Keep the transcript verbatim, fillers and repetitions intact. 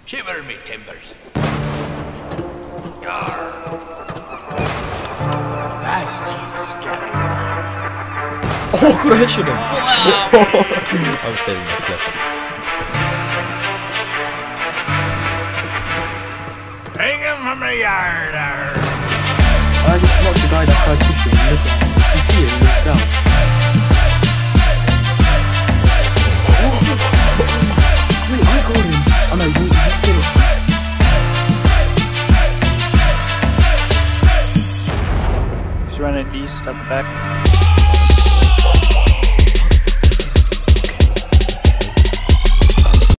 Shiver me timbers. Fast ye scallywags. Oh, could have hit him. Wow. I'm saving that clip. Bring him from the yard, arr. I just knocked the guy that tried pushing him. Look at him. You see him, look down. Wait, I got him. Oh no, you, you killed him. He's running east at the back.